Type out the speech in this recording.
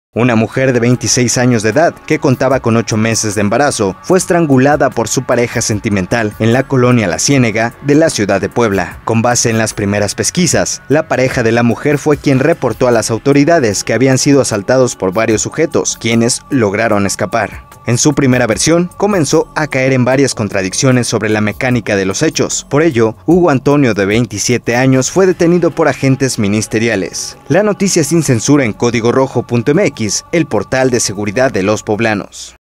Una mujer de 26 años de edad, que contaba con 8 meses de embarazo, fue estrangulada por su pareja sentimental en la colonia La Ciénega de la ciudad de Puebla. Con base en las primeras pesquisas, la pareja de la mujer fue quien reportó a las autoridades que habían sido asaltados por varios sujetos, quienes lograron escapar. En su primera versión, comenzó a caer en varias contradicciones sobre la mecánica de los hechos. Por ello, Hugo Antonio, de 27 años, fue detenido por agentes ministeriales. La noticia sin censura en códigorojo.mx, el portal de seguridad de los poblanos.